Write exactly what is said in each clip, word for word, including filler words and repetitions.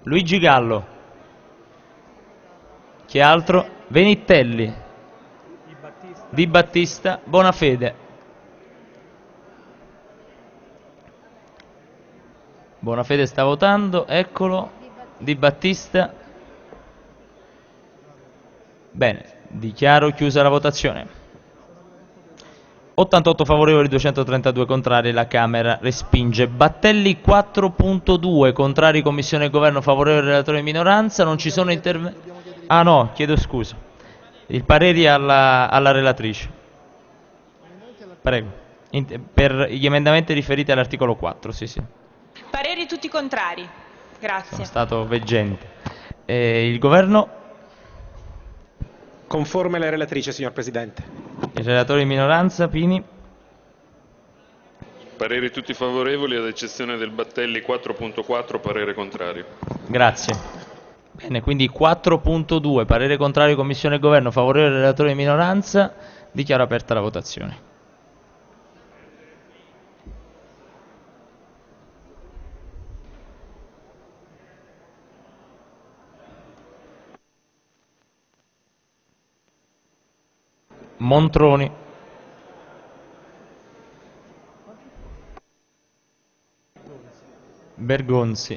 Luigi Gallo. Chi altro? Venitelli. Di Battista. Bonafede. Bonafede sta votando, eccolo. Di Battista. Bene, dichiaro chiusa la votazione. ottantotto favorevoli, duecentotrentadue contrari, la Camera respinge. Battelli quattro punto due, contrari Commissione e Governo, favorevole relatore di minoranza, non ci sono interventi. Ah no, chiedo scusa. Il parere alla, alla relatrice. Prego. In, per gli emendamenti riferiti all'articolo quattro, sì sì. Pareri tutti contrari. Grazie. Sono stato veggente. Eh, il Governo? Conforme alla relatrice, signor Presidente. Il relatore di minoranza, Pini? Pareri tutti favorevoli ad eccezione del Battelli quattro punto quattro, parere contrario. Grazie. Bene, quindi quattro punto due, parere contrario Commissione e Governo, favorevole relatore di minoranza, dichiaro aperta la votazione. Montroni. Bergonzi.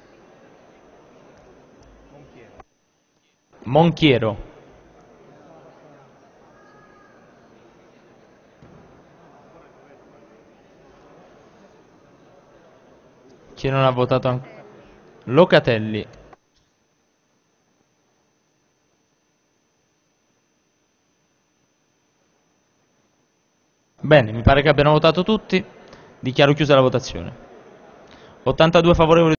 Monchiero. Chi non ha votato ancora? Locatelli. Bene, mi pare che abbiano votato tutti. Dichiaro chiusa la votazione. ottantadue favorevoli.